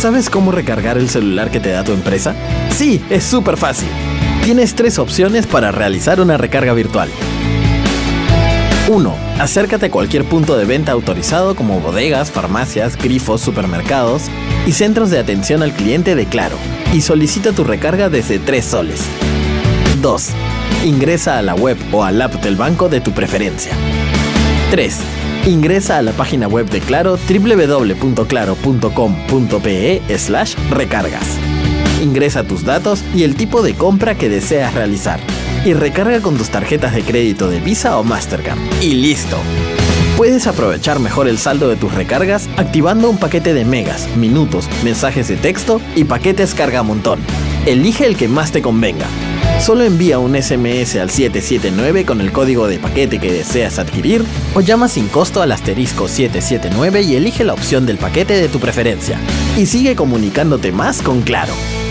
¿Sabes cómo recargar el celular que te da tu empresa? Sí, es súper fácil. Tienes 3 opciones para realizar una recarga virtual. 1. Acércate a cualquier punto de venta autorizado como bodegas, farmacias, grifos, supermercados y centros de atención al cliente de Claro y solicita tu recarga desde 3 soles. 2. Ingresa a la web o al app del banco de tu preferencia. 3. Ingresa a la página web de Claro www.claro.com.pe/recargas. Ingresa tus datos y el tipo de compra que deseas realizar y recarga con tus tarjetas de crédito de Visa o Mastercard. Y listo. Puedes aprovechar mejor el saldo de tus recargas activando un paquete de megas, minutos, mensajes de texto y paquetes carga montón. Elige el que más te convenga. Solo envía un SMS al 779 con el código de paquete que deseas adquirir o llama sin costo al *779 y elige la opción del paquete de tu preferencia. Y sigue comunicándote más con Claro.